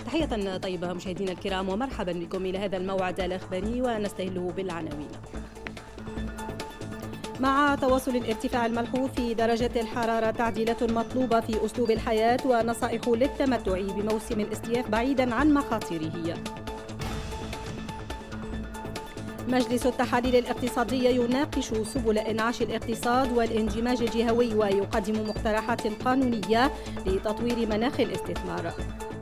تحية طيبة مشاهدينا الكرام ومرحبا بكم إلى هذا الموعد الإخباري ونستهله بالعناوين. مع تواصل الارتفاع الملحوظ في درجة الحرارة تعديلات مطلوبة في أسلوب الحياة ونصائح للتمتع بموسم الاستياف بعيدا عن مخاطره. مجلس التحاليل الاقتصادية يناقش سبل إنعاش الاقتصاد والاندماج الجهوي ويقدم مقترحات قانونية لتطوير مناخ الاستثمار.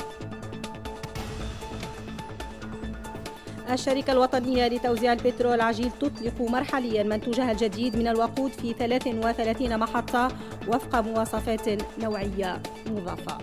الشركة الوطنية لتوزيع البترول العجيل تطلق مرحليا منتوجها الجديد من الوقود في 33 محطة وفق مواصفات نوعية مضافة.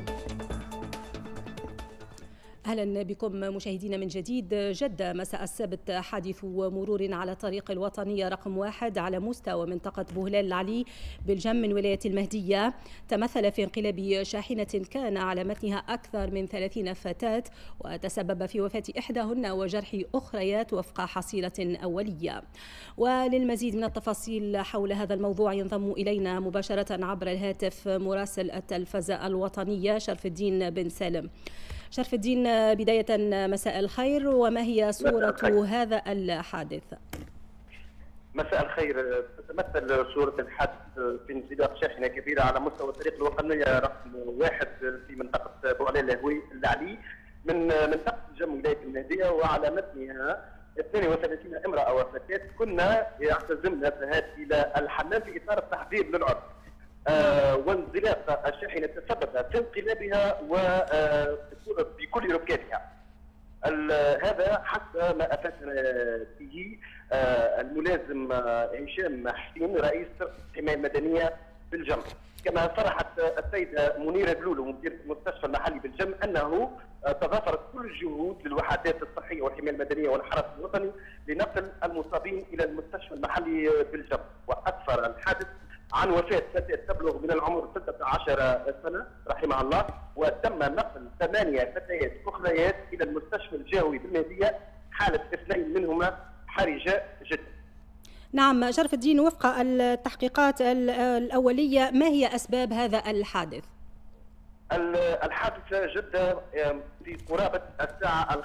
أهلا بكم مشاهدينا من جديد. جد مساء السبت حادث مرور على الطريق الوطنية رقم 1 على مستوى منطقة بوهلال العلي بالجم من ولاية المهدية تمثل في انقلاب شاحنة كان على متنها أكثر من 30 فتاة وتسبب في وفاة إحداهن وجرح أخريات وفق حصيلة أولية. وللمزيد من التفاصيل حول هذا الموضوع ينضم إلينا مباشرة عبر الهاتف مراسل التلفزة الوطنية شرف الدين بن سالم. شرف الدين، بداية مساء الخير، وما هي صورة هذا الحادث؟ مساء الخير. تتمثل صورة الحادث في انزلاق شاحنة كبيرة على مستوى الطريق الوطنية رقم 1 في منطقة بوهلال العلي من منطقة جم ولاية المهدية، وعلى متنها 32 امرأة وفتاة كنا يعتزمن الذهاب إلى الحمام في إطار التحضير للعرس. وانزلاق الشاحنة تسبب في انقلابها وبكل ركابها. هذا حسب ما افادنا به الملازم هشام حسين رئيس الحماية المدنية بالجم. كما صرحت السيدة منيرة بلولو مديرة المستشفى المحلي بالجم انه تضافرت كل الجهود للوحدات الصحية والحماية المدنية والحرس الوطني لنقل المصابين الى المستشفى المحلي بالجم. واسفر الحادث عن وفاة فتاة تبلغ من العمر 16 سنة رحمها الله، وتم نقل 8 فتيات أخريات إلى المستشفى الجهوي بالمهدية حالة 2 منهما حرجة جدا. نعم شرف الدين، وفق التحقيقات الأولية ما هي أسباب هذا الحادث؟ الحادث جد في قرابة الساعة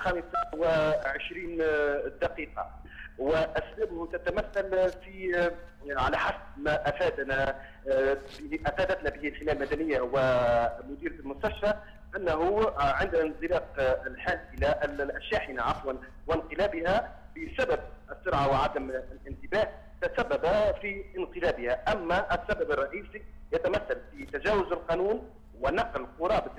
25:20 وأسبابه تتمثل في على حسب ما افادتنا به الحماية المدنية ومديرة المستشفى انه عند انزلاق الحافلة الشاحنة وانقلابها بسبب السرعة وعدم الانتباه تسبب في انقلابها. اما السبب الرئيسي يتمثل في تجاوز القانون ونقل قرابة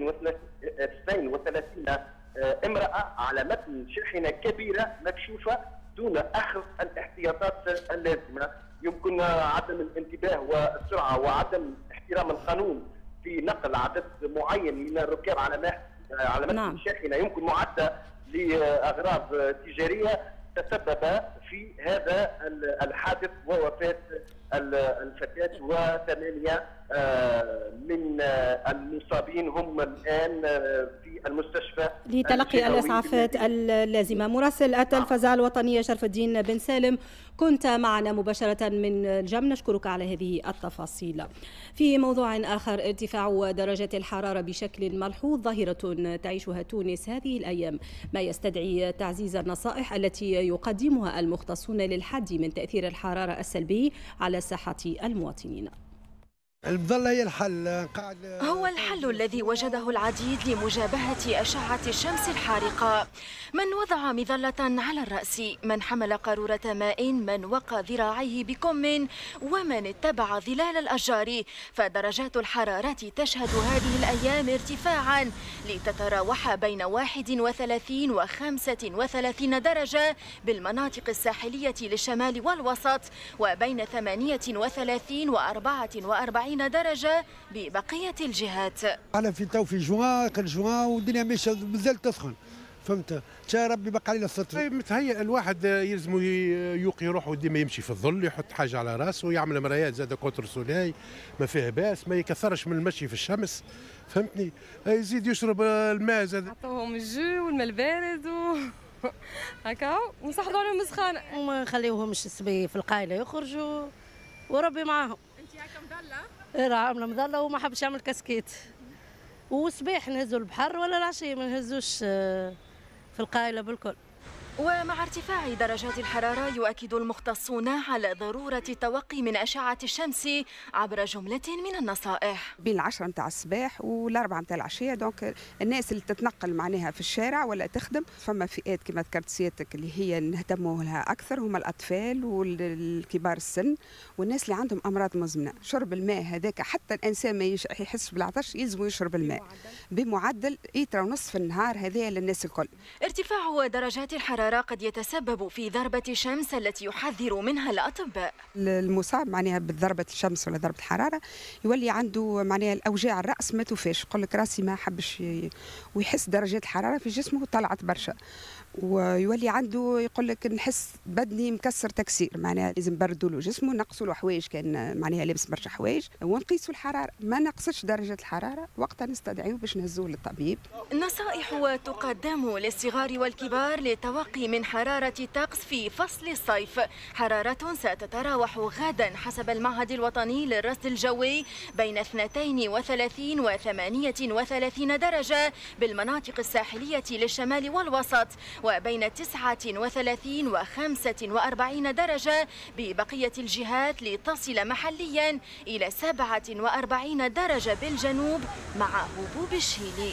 32 امرأة على متن شاحنة كبيرة مكشوفة دون اخذ الاحتياطات اللازمه. يمكن عدم الانتباه والسرعه وعدم احترام القانون في نقل عدد معين من الركاب على متن شاحنه يمكن معده لاغراض تجاريه تسبب في هذا الحادث ووفاه الفتاه و8 من المصابين هم الان في المستشفى لتلقي الاسعافات اللازمه. مراسل التلفزة الوطنية شرف الدين بن سالم كنت معنا مباشرة من الجم، نشكرك على هذه التفاصيل. في موضوع آخر، ارتفاع درجة الحرارة بشكل ملحوظ ظاهرة تعيشها تونس هذه الأيام، ما يستدعي تعزيز النصائح التي يقدمها المختصون للحد من تأثير الحرارة السلبي على صحة المواطنين. المظلة هي الحل. هو الحل الذي وجده العديد لمجابهة أشعة الشمس الحارقة. من وضع مظلة على الرأس، من حمل قارورة ماء، من وقى ذراعيه بكم، ومن اتبع ظلال الأشجار. فدرجات الحرارة تشهد هذه الأيام ارتفاعا لتتراوح بين 31 و 35 درجة بالمناطق الساحلية للشمال والوسط، وبين 38 و 44 درجة ببقية الجهات. أنا في جوان كان جوان والدنيا ماشية مازالت تسخن، فهمت؟ شا ربي بقى علينا السطر. متهيأ الواحد يلزم يوقي روحه ديما يمشي في الظل، يحط حاجة على راسه، يعمل مرايات زاد كونتر سولاي ما فيه باس، ما يكثرش من المشي في الشمس، فهمتني؟ يزيد يشرب الماء زاد. نعطوهم الجو والماء البارد هكا ونصحوا عليهم السخانة وما نخليوهمش الصبي في القايلة يخرجوا وربي معاهم. انت هكا مظلة؟ عامله مظله وما حبش يعمل كاسكيت. والصباح نهزوا البحر ولا العشيه ما نهزوش في القايله بالكل. ومع ارتفاع درجات الحرارة يؤكد المختصون على ضرورة التوقي من أشعة الشمس عبر جملة من النصائح. بين 10 متاع الصباح و4 متاع العشية، دونك الناس اللي تتنقل معناها في الشارع ولا تخدم، فما فئات كما ذكرت سيادتك اللي هي نهتموا لها أكثر، هما الأطفال والكبار السن والناس اللي عندهم أمراض مزمنة. شرب الماء هذاك حتى الإنسان ما يحس بالعطش يلزم يشرب الماء بمعدل لتر ونصف في النهار، هذا للناس الكل. ارتفاع درجات الحرارة قد يتسبب في ضربة شمس التي يحذر منها الأطباء. المصاب معناها بضربة الشمس ولا ضربة الحرارة يولي عنده معناها الأوجاع الرأس ما توفاش، يقول لك راسي ما حبش ويحس درجات الحرارة في جسمه طلعت برشا، ويولي عنده يقول لك نحس بدني مكسر تكسير، معناها لازم نبردوا له جسمه، نقصوا له حوايج كان معناها لابس برشا حوايج ونقيسوا الحرارة، ما نقصتش درجة الحرارة وقتها نستدعيه باش نهزوه للطبيب. نصائح تقدم للصغار والكبار للتوقي من حرارة الطقس في فصل الصيف. حرارة ستتراوح غدا حسب المعهد الوطني للرصد الجوي بين 32 و 38 درجة بالمناطق الساحلية للشمال والوسط، وبين 39 و 45 درجة ببقية الجهات، لتصل محليا إلى 47 درجة بالجنوب مع هبوب الشيلي.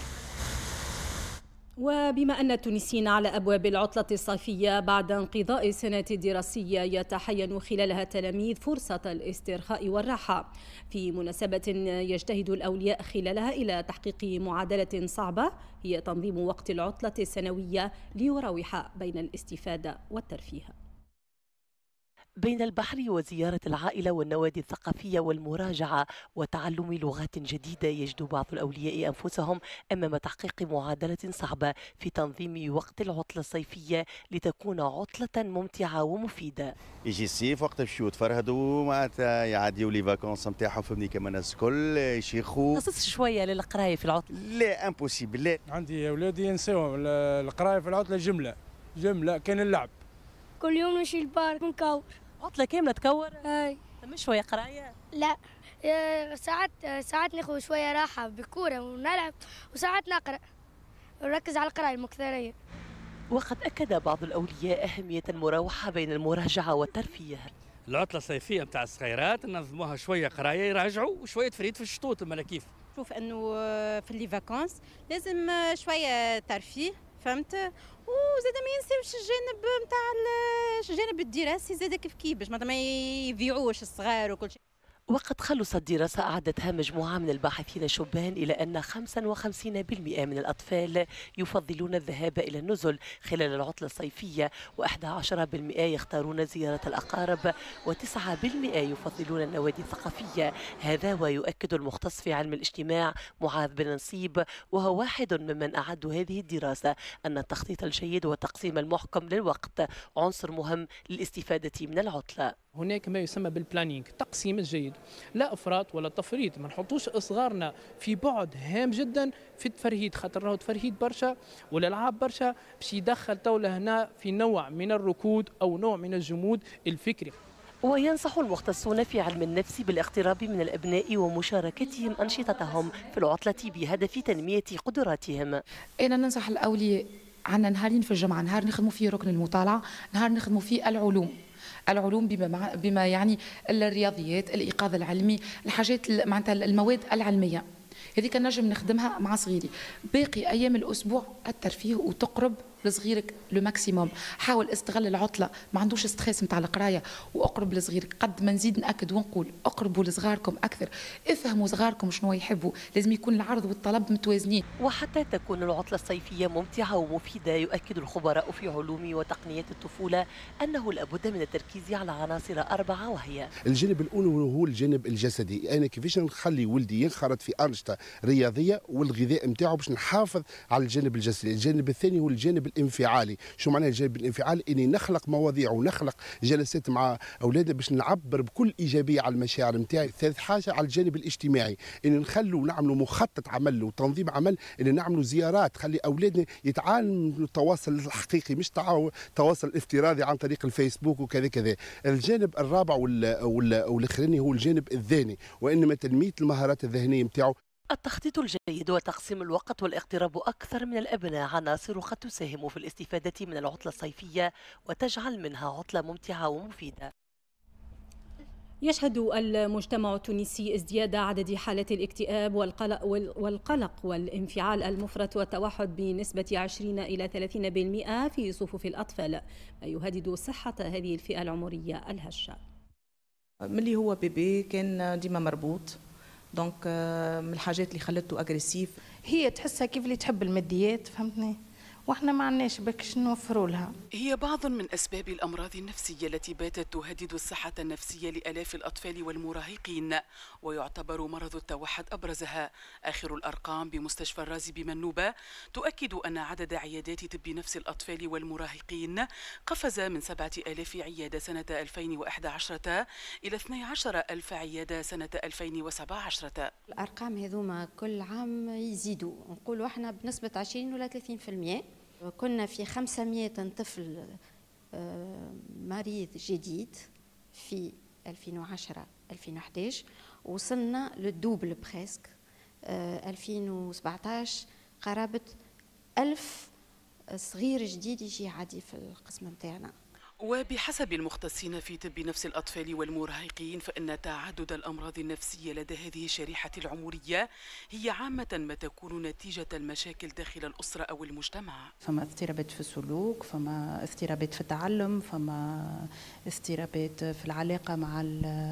وبما أن التونسيين على أبواب العطلة الصيفية بعد انقضاء السنة الدراسية يتحين خلالها التلاميذ فرصة الاسترخاء والراحة، في مناسبة يجتهد الأولياء خلالها إلى تحقيق معادلة صعبة هي تنظيم وقت العطلة السنوية ليراوح بين الاستفادة والترفيه. بين البحر وزيارة العائلة والنوادي الثقافية والمراجعة وتعلم لغات جديدة، يجد بعض الأولياء أنفسهم أمام تحقيق معادلة صعبة في تنظيم وقت العطلة الصيفية لتكون عطلة ممتعة ومفيدة. يجي الصيف وقت باش يتفرهدوا معناتها يعديوا لي فاكونس نتاعهم فهمني كما الناس الكل يشيخوا. خصص شوية للقراية في العطلة؟ لا امبوسيبل. لا عندي أولادي ينساو القراية في العطلة جملة كان اللعب. كل يوم نمشي البارك نكور. عطلة كاملة تكور؟ اي. مش شوية قراية؟ لا، ساعات ناخذ شوية راحة بكورة ونلعب، وساعات نقرأ ونركز على القراية المكثرية. وقد أكد بعض الأولياء أهمية المراوحة بين المراجعة والترفيه. العطلة الصيفية نتاع الصغيرات ننظموها شوية قراية يراجعوا وشوية فريد في الشطوط الملا كيف. شوف أنه في لي فاكونس لازم شوية ترفيه، فهمت؟ وزاد ما ينساوش الجانب الدراسي زاد كيف باش ما يضيعوش الصغار وكل شيء. وقد خلصت دراسة أعدتها مجموعة من الباحثين الشبان إلى أن 55% من الأطفال يفضلون الذهاب إلى النزل خلال العطلة الصيفية، و11% يختارون زيارة الأقارب، و9% يفضلون النوادي الثقافية. هذا ويؤكد المختص في علم الاجتماع معاذ بن نصيب وهو واحد ممن أعدوا هذه الدراسة أن التخطيط الجيد والتقسيم المحكم للوقت عنصر مهم للاستفادة من العطلة. هناك ما يسمى بالبلانينج، تقسيم الجيد، لا افراط ولا تفريط، ما نحطوش اصغارنا في بعد هام جدا في التفرهيد، خاطر راهو تفرهيد برشا والالعاب برشا باش يدخل توله هنا في نوع من الركود او نوع من الجمود الفكري. وينصح المختصون في علم النفس بالاقتراب من الأبناء ومشاركتهم أنشطتهم في العطلة بهدف تنمية قدراتهم. أنا ننصح الأولياء عندنا نهارين في الجمعة، نهار نخدموا فيه ركن المطالعة، نهار نخدموا فيه العلوم بما يعني الرياضيات، الإيقاظ العلمي، الحاجات معناتها المواد العلمية هذيك نجم نخدمها مع صغيري. باقي أيام الأسبوع الترفيه وتقرب لصغيرك لو ماكسيموم. حاول استغل العطلة، ما عندوش ستريس نتاع القراية، واقرب لصغيرك. قد ما نزيد نأكد ونقول اقربوا لصغاركم أكثر، افهموا صغاركم شنو يحبوا، لازم يكون العرض والطلب متوازنين. وحتى تكون العطلة الصيفية ممتعة ومفيدة، يؤكد الخبراء في علوم وتقنية الطفولة أنه لابد من التركيز على عناصر 4، وهي الجانب الأول هو الجانب الجسدي. أنا كيفاش نخلي ولدي ينخرط في أنشطة رياضية والغذاء نتاعو باش نحافظ على الجانب الجسدي. الجانب الثاني هو الجانب الانفعالي. شو معناه الجانب الانفعالي؟ اني نخلق مواضيع ونخلق جلسات مع اولادي باش نعبر بكل ايجابيه على المشاعر نتاعي. ثالث حاجه على الجانب الاجتماعي، ان نخلوا نعملوا مخطط عمل وتنظيم عمل، ان نعملوا زيارات، خلي اولادنا يتعلموا التواصل الحقيقي مش التواصل الافتراضي عن طريق الفيسبوك وكذا كذا. الجانب الرابع والاخراني هو الجانب الذهني، وانما تنميه المهارات الذهنيه نتاعو. التخطيط الجيد وتقسيم الوقت والاقتراب أكثر من الأبناء عناصر قد تساهم في الاستفادة من العطلة الصيفية وتجعل منها عطلة ممتعة ومفيدة. يشهد المجتمع التونسي ازدياد عدد حالات الاكتئاب والقلق والانفعال المفرط والتوحد بنسبة 20 إلى 30% في صفوف الأطفال، ما يهدد صحة هذه الفئة العمرية الهشة. ملي هو بيبي كان ديما مربوط، دونك من الحاجات اللي خلته اجريسيف. هي تحسها كيف اللي تحب الماديات، فهمتني، واحنا ما عندناش باش نوفروا لها. هي بعض من اسباب الامراض النفسيه التي باتت تهدد الصحه النفسيه لالاف الاطفال والمراهقين، ويعتبر مرض التوحد ابرزها. اخر الارقام بمستشفى الرازي بمنوبه تؤكد ان عدد عيادات طب نفس الاطفال والمراهقين قفز من 7000 عياده سنه 2011 الى 12000 عياده سنه 2017. الارقام هذوما كل عام يزيدوا، نقولوا احنا بنسبه 20 ولا 30%. كنا في 500 طفل مريض جديد في 2010-2011، وصلنا للدوبل بريسك 2017 قرابة 1000 صغير جديد يجي عادي في القسم متاعنا. وبحسب المختصين في طب نفس الأطفال والمراهقين فإن تعدد الأمراض النفسية لدى هذه الشريحة العمرية هي عامة ما تكون نتيجة المشاكل داخل الأسرة أو المجتمع. فما اضطرابات في السلوك، فما اضطرابات في التعلم، فما اضطرابات في العلاقة مع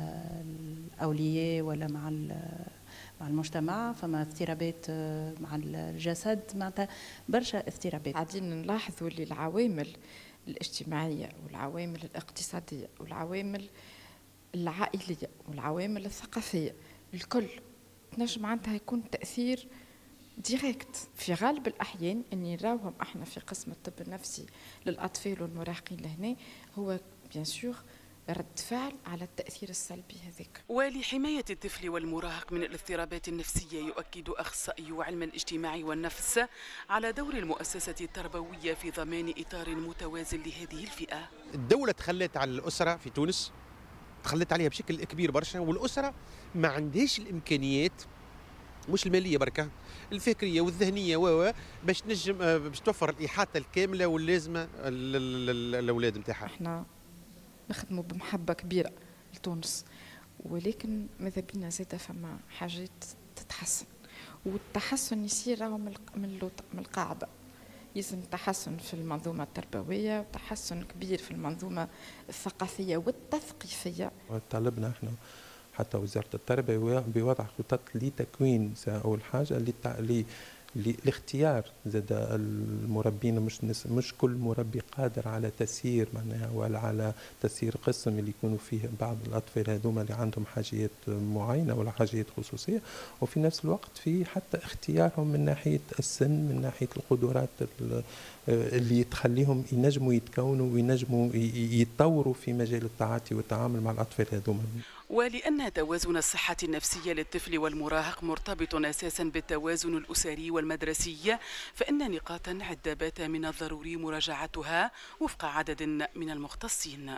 الأولياء ولا مع المجتمع، فما اضطرابات مع الجسد، معناتها برشا اضطرابات. قاعدين نلاحظوا اللي العوامل الاجتماعية والعوامل الاقتصادية والعوامل العائلية والعوامل الثقافية الكل تنجم معناتها يكون تأثير ديريكت في غالب الأحيان. أني نراوهم احنا في قسم الطب النفسي للأطفال والمراهقين لهنا هو بيان سور رد فعل على التأثير السلبي هذاك. ولحماية الطفل والمراهق من الاضطرابات النفسية يؤكد أخصائي علم الاجتماع والنفس على دور المؤسسة التربوية في ضمان إطار متوازن لهذه الفئة. الدولة تخلت على الأسرة في تونس، تخلت عليها بشكل كبير برشا، والأسرة ما عندهاش الإمكانيات مش المالية بركة، الفكرية والذهنية باش تنجم باش توفر الإحاطة الكاملة واللازمة للأولاد نتاعها. احنا نخدموا بمحبة كبيرة لتونس، ولكن ماذا بينا زادة فما حاجات تتحسن، والتحسن يصير راهو من القاعدة. يلزم تحسن في المنظومة التربوية وتحسن كبير في المنظومة الثقافية والتثقيفية. طالبنا احنا حتى وزارة التربية بوضع خطط لتكوين أول حاجة لاختيار زاد المربين. مش كل مربي قادر على تسيير معناها ولا على تسيير قسم اللي يكونوا فيه بعض الأطفال هذوما اللي عندهم حاجات معينة ولا حاجات خصوصية، وفي نفس الوقت في حتى اختيارهم من ناحية السن، من ناحية القدرات اللي تخليهم ينجموا يتكونوا وينجموا يتطوروا في مجال التعاطي والتعامل مع الأطفال هذوما. ولأن توازن الصحة النفسية للطفل والمراهق مرتبط أساسا بالتوازن الأسري والمدرسي، فإن نقاطا عدة بات من الضروري مراجعتها وفق عدد من المختصين.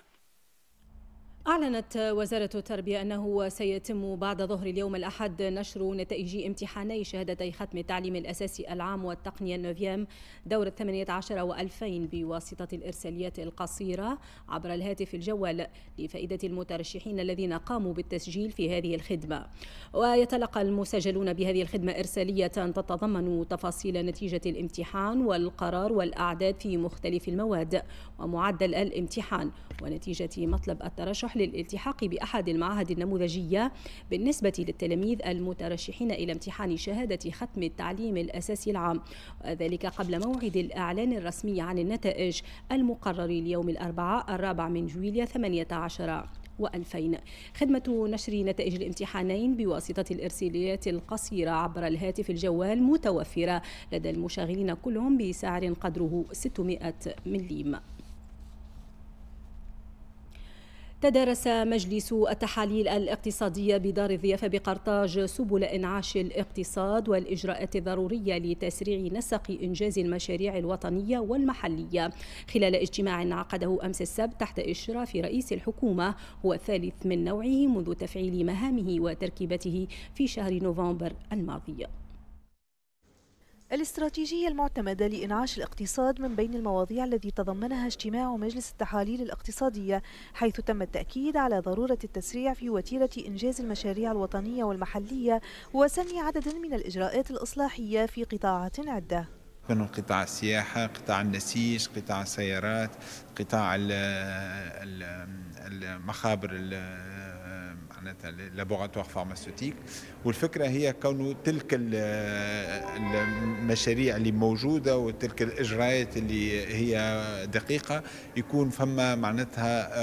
أعلنت وزارة التربية أنه سيتم بعد ظهر اليوم الأحد نشر نتائج امتحاني شهادتي ختم التعليم الأساسي العام والتقنية النوفيام دورة 18 و2000 بواسطة الإرساليات القصيرة عبر الهاتف الجوال لفائدة المترشحين الذين قاموا بالتسجيل في هذه الخدمة. ويتلقى المسجلون بهذه الخدمة إرسالية تتضمن تفاصيل نتيجة الامتحان والقرار والأعداد في مختلف المواد ومعدل الامتحان ونتيجة مطلب الترشح للالتحاق بأحد المعاهد النموذجية بالنسبة للتلاميذ المترشحين إلى امتحان شهادة ختم التعليم الأساسي العام، وذلك قبل موعد الإعلان الرسمي عن النتائج المقرر ليوم الأربعاء 4 جويلية 18 و2000. خدمة نشر نتائج الامتحانين بواسطة الإرساليات القصيرة عبر الهاتف الجوال متوفرة لدى المشغلين كلهم بسعر قدره 600 مليم. تدارس مجلس التحاليل الاقتصادية بدار الضيافة بقرطاج سبل إنعاش الاقتصاد والإجراءات الضرورية لتسريع نسق إنجاز المشاريع الوطنية والمحلية خلال اجتماع عقده أمس السبت تحت إشراف رئيس الحكومة، هو الثالث من نوعه منذ تفعيل مهامه وتركيبته في شهر نوفمبر الماضي. الاستراتيجية المعتمدة لإنعاش الاقتصاد من بين المواضيع التي تضمنها اجتماع مجلس التحاليل الاقتصادية، حيث تم التأكيد على ضرورة التسريع في وتيرة إنجاز المشاريع الوطنية والمحلية وسن عدد من الإجراءات الإصلاحية في قطاعات عدة، منهم قطاع السياحة، قطاع النسيج، قطاع السيارات، قطاع المخابر معناتها لابوغاتوار فارماسيوتيك. والفكرة هي كونه تلك المشاريع اللي موجودة وتلك الإجراءات اللي هي دقيقة يكون فما معناتها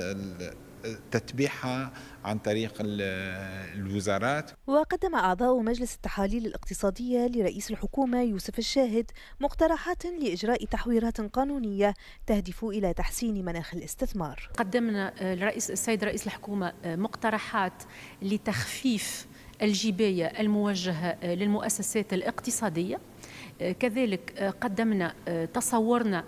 تتبيعها عن طريق الوزارات. وقدم أعضاء مجلس التحاليل الاقتصادية لرئيس الحكومة يوسف الشاهد مقترحات لإجراء تحويرات قانونية تهدف إلى تحسين مناخ الاستثمار. قدمنا السيد رئيس الحكومة مقترحات لتخفيف الجباية الموجهة للمؤسسات الاقتصادية، كذلك قدمنا تصورنا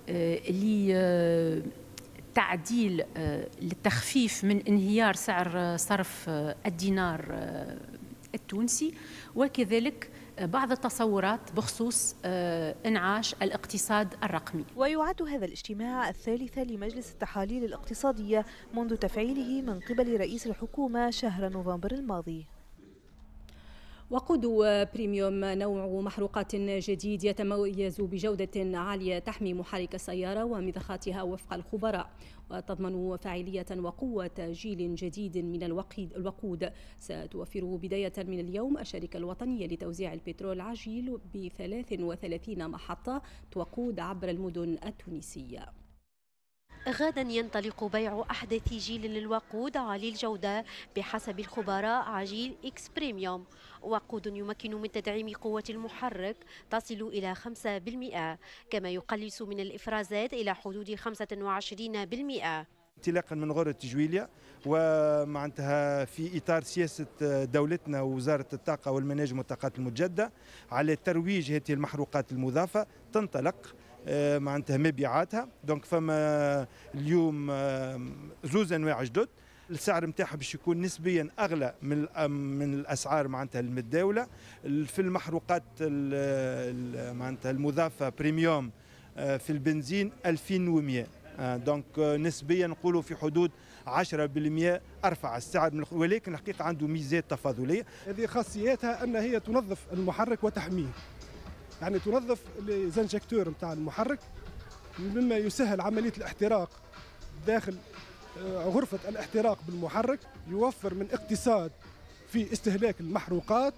تعديل للتخفيف من انهيار سعر صرف الدينار التونسي، وكذلك بعض التصورات بخصوص إنعاش الاقتصاد الرقمي. ويعد هذا الاجتماع الثالث لمجلس التحاليل الاقتصادية منذ تفعيله من قبل رئيس الحكومة شهر نوفمبر الماضي. وقود بريميوم نوع محروقات جديد يتميز بجودة عالية تحمي محرك السيارة ومضخاتها وفق الخبراء، وتضمن فاعلية وقوة جيل جديد من الوقود ستوفره بداية من اليوم الشركة الوطنية لتوزيع البترول عجيل ب 33 محطة وقود عبر المدن التونسية. غدا ينطلق بيع أحدث جيل للوقود عالي الجودة بحسب الخبراء عجيل إكس بريميوم، وقود يمكن من تدعيم قوة المحرك تصل إلى 5%، كما يقلص من الإفرازات إلى حدود 25%. انطلاقا من غرة جويليا ومعناتها في إطار سياسة دولتنا ووزارة الطاقة والمناجم والطاقات المتجددة على ترويج هذه المحروقات المضافة، تنطلق معناتها مبيعاتها. دونك فما اليوم زوز انواع جدد، السعر نتاعها باش يكون نسبيا اغلى من الاسعار معناتها المتداوله. في المحروقات معناتها المضافه بريميوم في البنزين 2100، دونك نسبيا نقولوا في حدود 10% ارفع السعر، ولكن الحقيقه عنده ميزات تفاضليه. هذه خاصيتها ان هي تنظف المحرك وتحميه، يعني تنظف الزنجكتور نتاع المحرك مما يسهل عمليه الاحتراق داخل غرفه الاحتراق بالمحرك، يوفر من اقتصاد في استهلاك المحروقات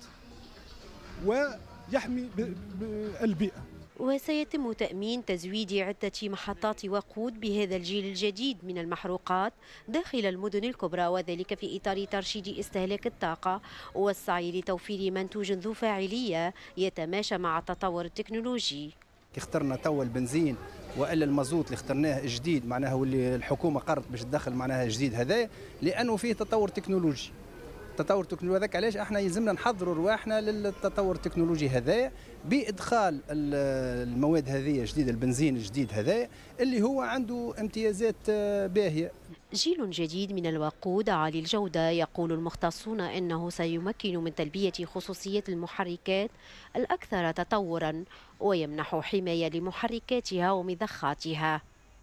ويحمي البيئه. وسيتم تأمين تزويد عدة محطات وقود بهذا الجيل الجديد من المحروقات داخل المدن الكبرى، وذلك في إطار ترشيد استهلاك الطاقة والسعي لتوفير منتوج ذو فاعلية يتماشى مع التطور التكنولوجي. اخترنا تو البنزين والا المازوت اللي اخترناه جديد معناها واللي الحكومه قررت باش تدخل معناها جديد هذا، لانه فيه تطور تكنولوجي. التطور التكنولوجي هذاك علاش احنا يلزمنا نحضروا رواحنا للتطور التكنولوجي هذا بادخال المواد هذه جديده، البنزين الجديد هذا اللي هو عنده امتيازات باهيه. جيل جديد من الوقود عالي الجودة، يقول المختصون انه سيمكن من تلبية خصوصيات المحركات الاكثر تطورا ويمنح حماية لمحركاتها ومضخاتها.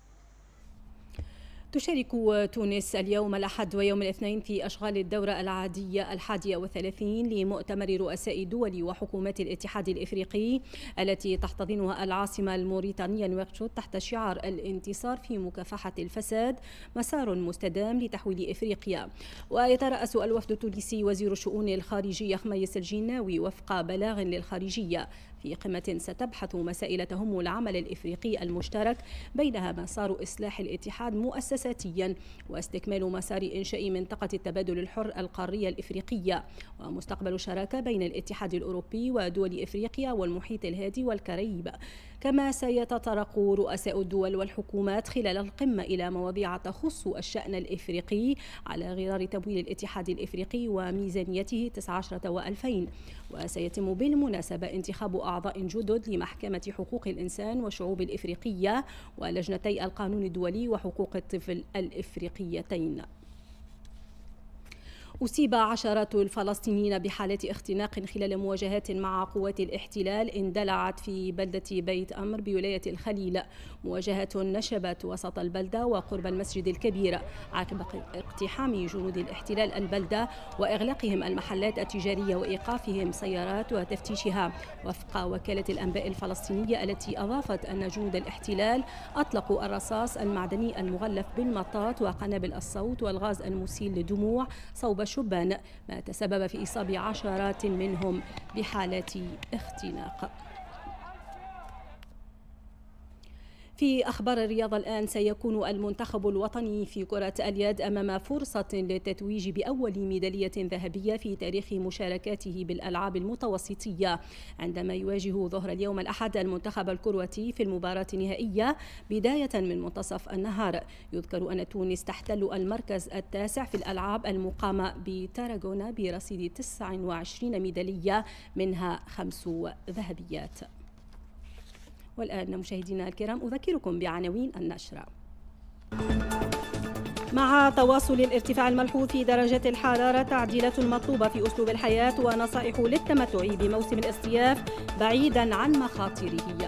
تشارك تونس اليوم الأحد ويوم الاثنين في أشغال الدورة العادية 31 لمؤتمر رؤساء الدول وحكومات الاتحاد الإفريقي التي تحتضنها العاصمة الموريتانية نواكشوط تحت شعار الانتصار في مكافحة الفساد، مسار مستدام لتحويل إفريقيا. ويترأس الوفد التونسي وزير الشؤون الخارجية خميس الجناوي وفق بلاغ للخارجية، في قمة ستبحث مسائل تهم العمل الإفريقي المشترك، بينها مسار إصلاح الاتحاد مؤسساتيا واستكمال مسار إنشاء منطقة التبادل الحر القارية الإفريقية، ومستقبل الشراكة بين الاتحاد الأوروبي ودول إفريقيا والمحيط الهادي والكاريب. كما سيتطرق رؤساء الدول والحكومات خلال القمة إلى مواضيع تخص الشأن الإفريقي على غرار تمويل الاتحاد الإفريقي وميزانيته 19 و2000. وسيتم بالمناسبة انتخاب أعضاء جدد لمحكمة حقوق الإنسان والشعوب الإفريقية ولجنتي القانون الدولي وحقوق الطفل الإفريقيتين. أصيب عشرات الفلسطينيين بحالة اختناق خلال مواجهات مع قوات الاحتلال اندلعت في بلدة بيت أمر بولاية الخليل، مواجهات نشبت وسط البلدة وقرب المسجد الكبير عقب اقتحام جنود الاحتلال البلدة وإغلاقهم المحلات التجارية وإيقافهم سيارات وتفتيشها، وفق وكالة الأنباء الفلسطينية التي أضافت أن جنود الاحتلال أطلقوا الرصاص المعدني المغلف بالمطاط وقنابل الصوت والغاز المسيل للدموع صوب شبان، ما تسبب في إصابة عشرات منهم بحالة اختناق. في أخبار الرياضة الآن، سيكون المنتخب الوطني في كرة اليد أمام فرصة للتتويج بأول ميدالية ذهبية في تاريخ مشاركاته بالألعاب المتوسطية، عندما يواجه ظهر اليوم الأحد المنتخب الكرواتي في المباراة النهائية بداية من منتصف النهار. يذكر أن تونس تحتل المركز التاسع في الألعاب المقامة بتاراغونا برصيد 29 ميدالية منها 5 ذهبيات. والآن مشاهدينا الكرام أذكركم بعناوين النشرة. مع تواصل الارتفاع الملحوظ في درجات الحرارة، تعديلات مطلوبة في أسلوب الحياة ونصائح للتمتع بموسم الاصطياف بعيدا عن مخاطره.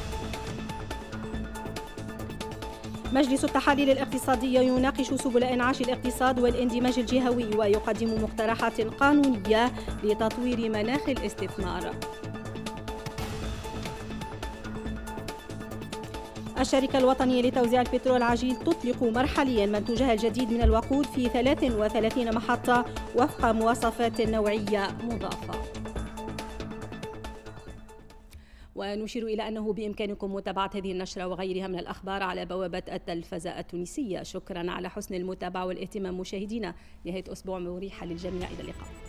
مجلس التحاليل الاقتصادية يناقش سبل إنعاش الاقتصاد والاندماج الجهوي ويقدم مقترحات قانونية لتطوير مناخ الاستثمار. الشركة الوطنية لتوزيع البترول عجيل تطلق مرحليا منتوجها الجديد من الوقود في 33 محطة وفق مواصفات نوعية مضافة. ونشير إلى أنه بإمكانكم متابعة هذه النشرة وغيرها من الأخبار على بوابة التلفزة التونسية. شكرا على حسن المتابعة والاهتمام مشاهدينا، نهاية أسبوع مريحة للجميع، إلى اللقاء.